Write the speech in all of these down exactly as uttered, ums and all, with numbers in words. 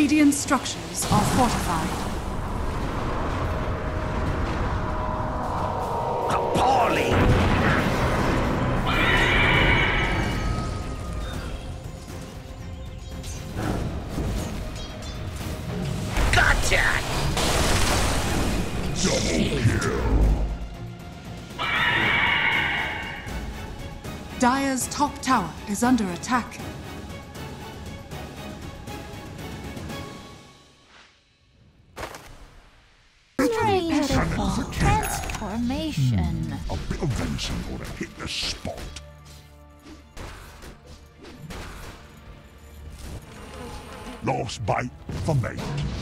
Radiant structures are fortified. Appalling! Gotcha! Double kill. Dire's top tower is under attack. Beautiful transformation. A bit of venison ought to hit the spot. Last bite for me.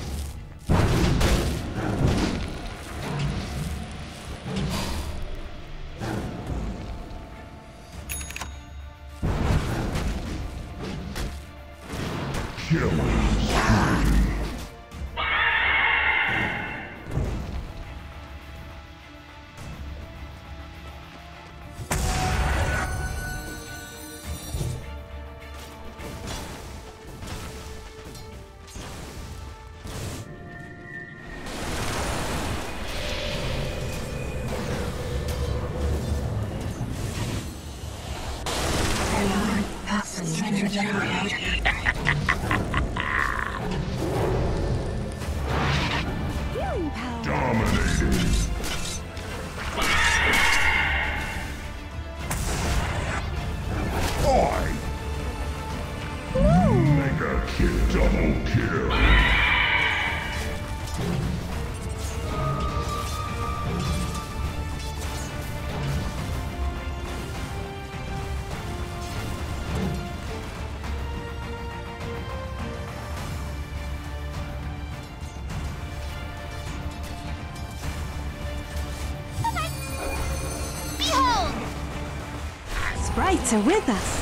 Killing spree. Dominated. I mega kill, double kill. Sprites are with us.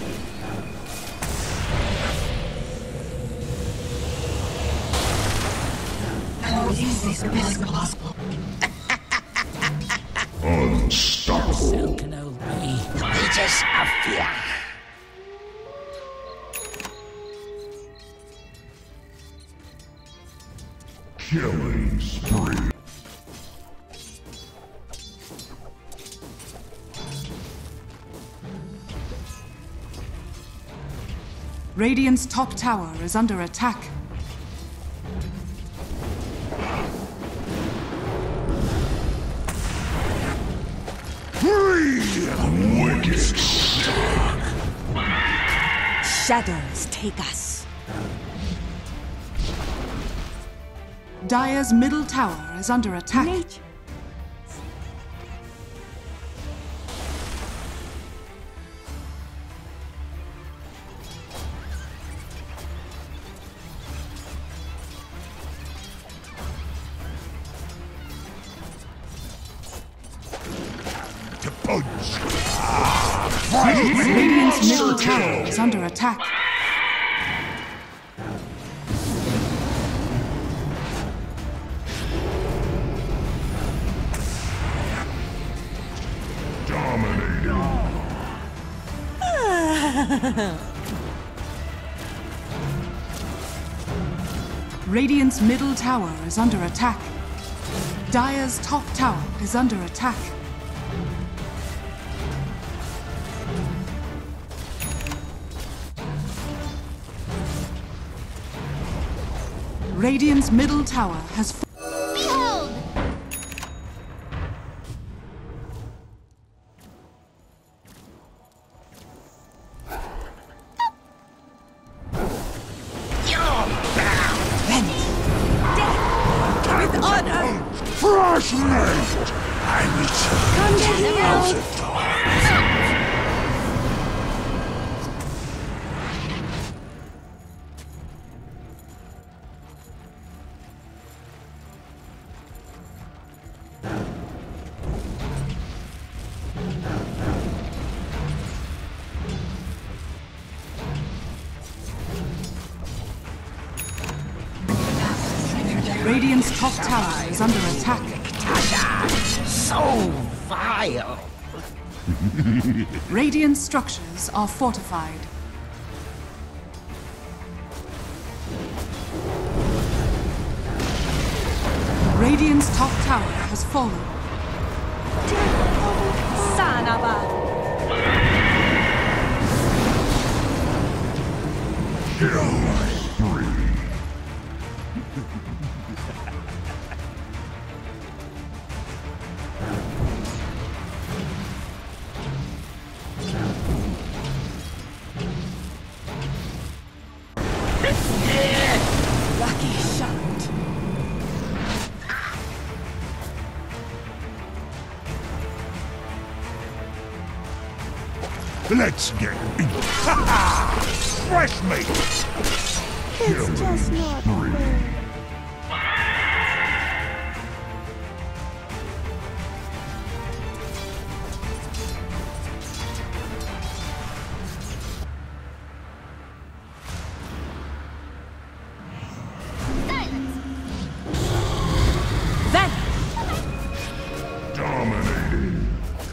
Unstoppable. Silken old me. The Mages of Fear. Killing spree. Radiant's top tower is under attack. Wicked stuck. Shadows take us. Dire's middle tower is under attack. Nature. To punch. Radiant's middle tower is under attack. Dominating. Radiant's middle tower is under attack. Dire's top tower is under attack. Radiant's middle tower has fallen. Behold! You're bound! With honor. Fresh meat. I return Come to the here. House of Thorns. Radiant's top tower is under attack. So vile! Radiant structures are fortified. Radiant's top tower has fallen. Sanaba. Kill spree. Lucky shot. Let's get it. Ha ha! Fresh meat. It's just not fair. Dominating.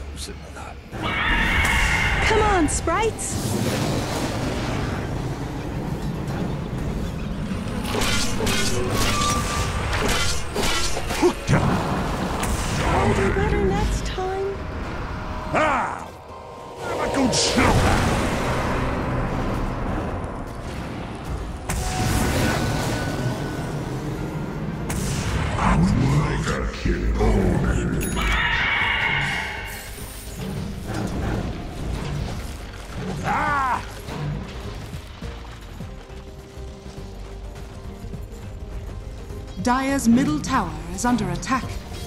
Come on, sprites. Hooked up. I'll do better next time. Ah! Have a good slaughter. I would like a kid. Ah! Dire's middle tower is under attack.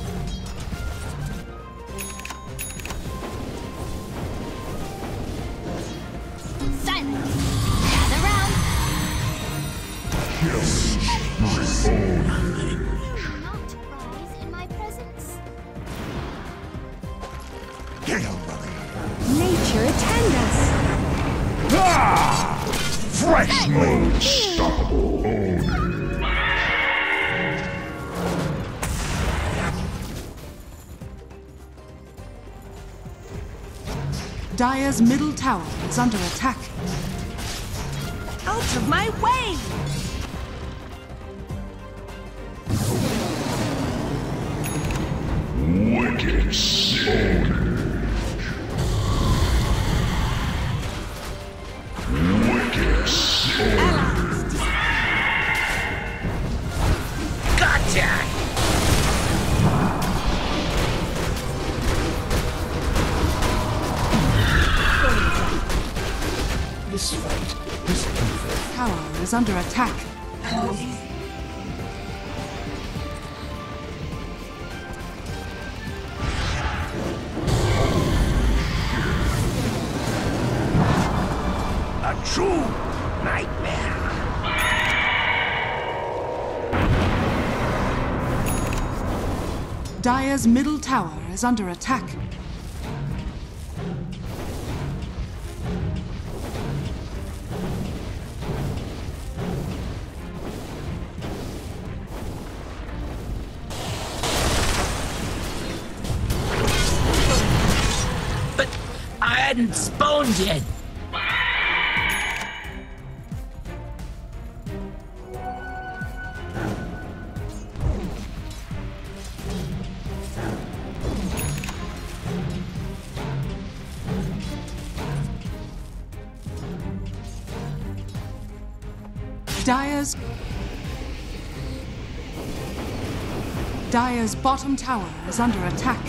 Silence. Gather round. Kill spree. Do not rise in my presence. Get over Nature attend us. Ah! Fresh meat. Unstoppable. Own Dire's middle tower is under attack. Out of my way. Wicked Own Wicked Gotcha! This fight is over. Tower is under attack. A true nightmare. Dire's middle tower is under attack. But I hadn't spawned yet. Dire's... Dire's bottom tower is under attack.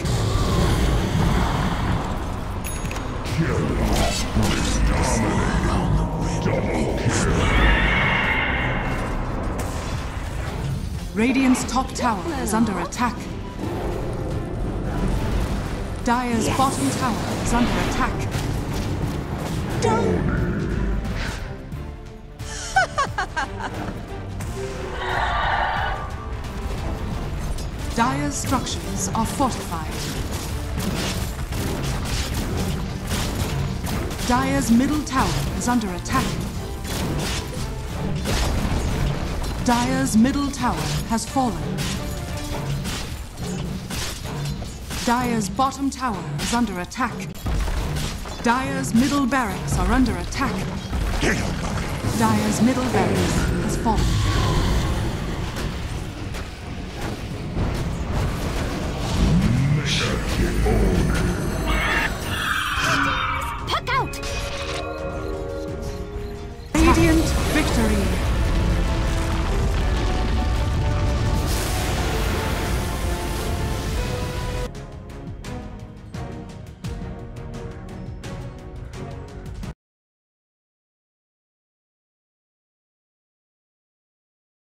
Radiant's top tower is under attack. Dire's bottom tower is under attack. Dire's structures are fortified. Dire's middle tower is under attack. Dire's middle tower has fallen. Dire's bottom tower is under attack. Dire's middle barracks are under attack. Dire's middle barracks has fallen.